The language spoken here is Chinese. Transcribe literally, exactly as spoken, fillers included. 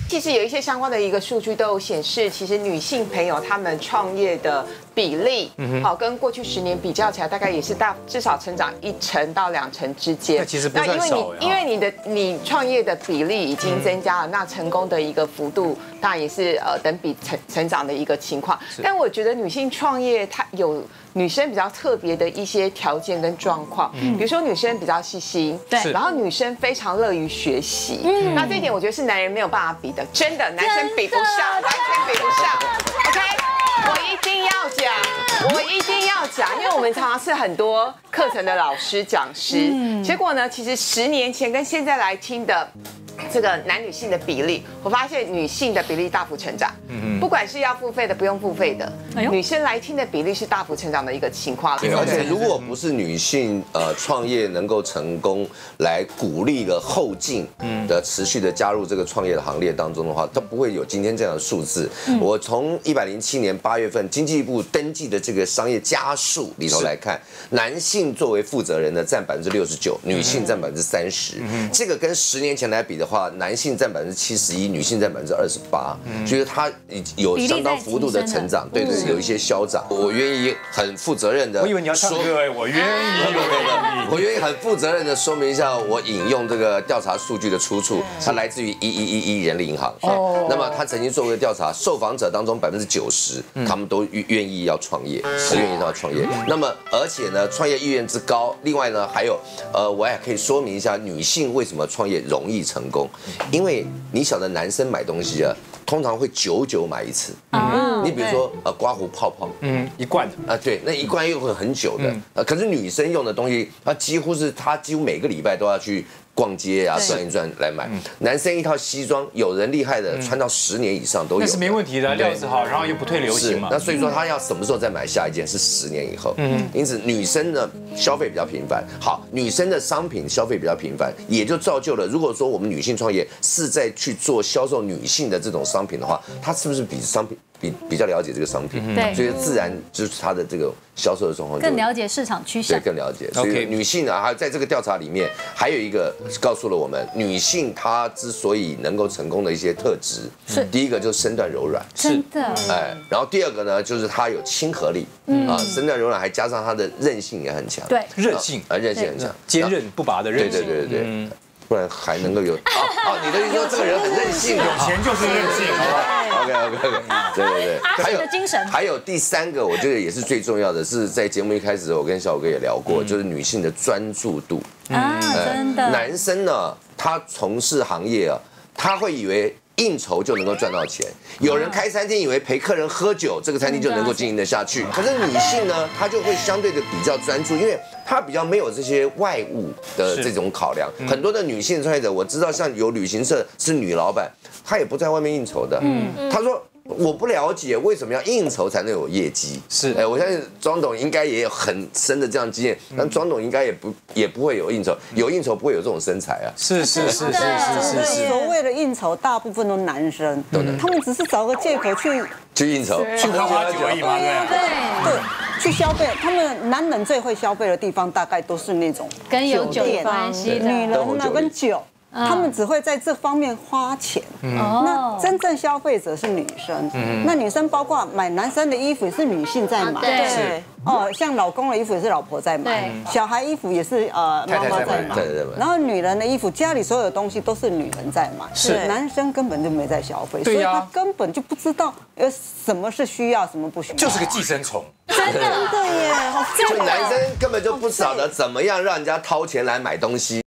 其实有一些相关的一个数据都有显示，其实女性朋友她们创业的比例，好、跟过去十年比较起来，大概也是大至少成长一成到两成之间。 那其实不算那因为少你因为你的你创业的比例已经增加了，那成功的一个幅度当然也是呃等比成成长的一个情况。但我觉得女性创业它有女生比较特别的一些条件跟状况，比如说女生比较细心， 对然后女生非常乐于学习，那这一点我觉得是男人没有办法比的，真的，男生比不上，完全比不上。OK， 我一定要讲，我一定要讲，因为我们常常是很多课程的老师讲师，结果呢，其实十年前跟现在来听的。这个男女性的比例，我发现女性的比例大幅成长，不管是要付费的、不用付费的，女生来听的比例是大幅成长的一个情况。 对，而且如果不是女性呃创业能够成功，来鼓励了后进的持续的加入这个创业的行列当中的话，都不会有今天这样的数字。我从一百零七年八月份经济部登记的这个商业家数里头来看，男性作为负责人呢占百分之六十九，女性占百分之三十。这个跟十年前来比的话，男性占百分之七十一，女性占百分之二十八，所以它有相当幅度的成长，对对，有一些消长。我愿意很负责任的， 我以为你要唱歌哎，我愿意， 我愿意很负责任的说明一下，我引用这个调查数据的出处，它来自于一一一一人力银行。哦，那么他曾经做过调查，受访者当中百分之九十，他们都愿意要创业，是愿意要创业。那么而且呢，创业意愿之高，另外呢还有呃，我也可以说明一下，女性为什么创业容易成功。因为你晓得男生买东西啊，通常会久久买一次。嗯，你比如说呃刮胡泡泡， 嗯，一罐的啊，对，那一罐又会很久的。呃，可是女生用的东西，她几乎是她几乎每个礼拜都要去逛街啊，转一转来买。男生一套西装，有人厉害的穿到十年以上都有， 那是没问题的，料子好，然后又不退流行嘛。 那所以说他要什么时候再买下一件是十年以后。嗯，因此女生呢消费比较频繁，好，女生的商品消费比较频繁，也就造就了，如果说我们女性创业是在去做销售女性的这种商品的话，她是不是比商品比比较了解这个商品？ 对， 所以自然就是她的这个销售的状况更了解市场趋向， 对，更了解。所以女性呢，还在这个调查里面还有一个告诉了我们，女性她之所以能够成功的一些特质，是第一个就是身段柔软， 真的， 哎，然后第二个呢，就是她有亲和力，啊，身段柔软还加上她的韧性也很强， 对， 韧性啊，韧性很强， 坚韧不拔的韧性， 对对对对，不然还能够有哦，你的意思说这个人很任性， 有钱就是任性，好不好 ？OK OK OK， 对对对， 还有精神， 还有第三个，我觉得也是最重要的，是在节目一开始我跟小虎哥也聊过，就是女性的专注度啊，真的， 男生呢，他从事行业啊，他会以为应酬就能够赚到钱，有人开餐厅以为陪客人喝酒，这个餐厅就能够经营得下去。可是女性呢，她就会相对的比较专注，因为她比较没有这些外物的这种考量。很多的女性创业者，我知道像有旅行社是女老板，她也不在外面应酬的。嗯，她说。我不了解为什么要应酬才能有业绩。 是， 哎，我相信庄董应该也有很深的这样经验，但庄董应该也不也不会有应酬，有应酬不会有这种身材啊。 是是是是是是。 所谓的应酬，大部分都男生，他们只是找个借口去去应酬， 去喝花酒而已嘛，对对，去消费。他们男人最会消费的地方，大概都是那种跟有酒有关系的， 女人呢跟酒。他们只会在这方面花钱，那真正消费者是女生，那女生包括买男生的衣服也是女性在买， 对， 哦，像老公的衣服也是老婆在买，小孩衣服也是呃妈妈在买，然后女人的衣服家里所有的东西都是女人在买，是男生根本就没在消费，所以他根本就不知道呃什么是需要，什么不需要， 就是个寄生虫， 真的耶， 就男生根本就不晓得怎么样让人家掏钱来买东西。